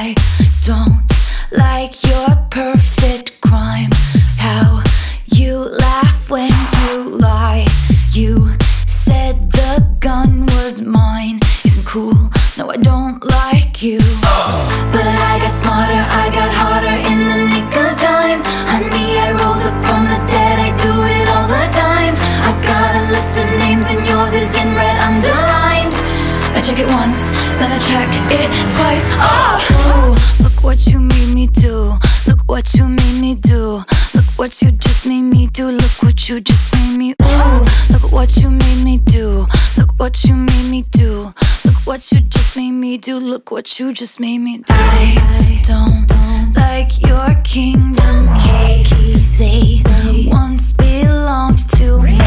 I don't like your perfect crime. How you laugh when you lie. You said the gun was mine. Isn't cool, no I don't like you. But I got smarter, I got harder in the nick of time. Honey, I rose up from the dead, I do it all the time. I got a list of names and yours is in red underlined. I check it once, then I check it twice. Oh, look what you made me do. Look what you made me do. Look what you just made me do. Look what you just made me. Ooh, look what you made me do. Look what you made me do. Look what you just made me do. Look what you just made me do. I don't like your kingdom keys. They once belonged to me.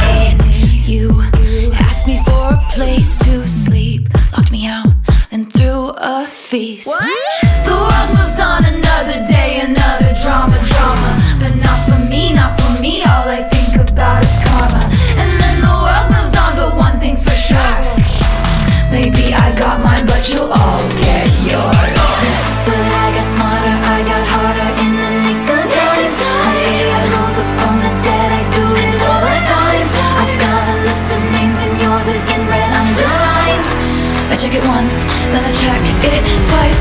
You asked me for a place to sleep, locked me out and threw a feast. What? The world moves on, another day, another drama. But not for me, not for me. All I think about is karma. And then the world moves on, but one thing's for sure. Maybe I got mine, but you'll all get yours. But I got smarter, I got harder in the nick of time. I rose up from the dead, I do it all the time. I got a list of names and yours is in red underlined. I check it once, then I check it twice.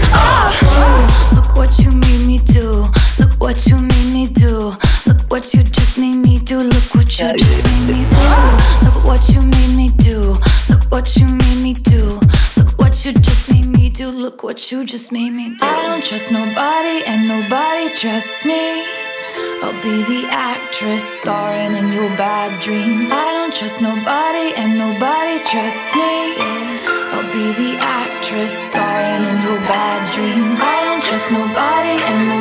Oh, look what you made me do. Look what you made me do. Look what you just made me do. Look what you just made me do. Look what you made me do. Look what you made me do. Look what you just made me do. Look what you just made me do. I don't trust nobody and nobody trusts me. I'll be the actress starring in your bad dreams. I don't trust nobody and nobody trusts me. I'll be the actress starring in your bad dreams. I don't trust nobody and nobody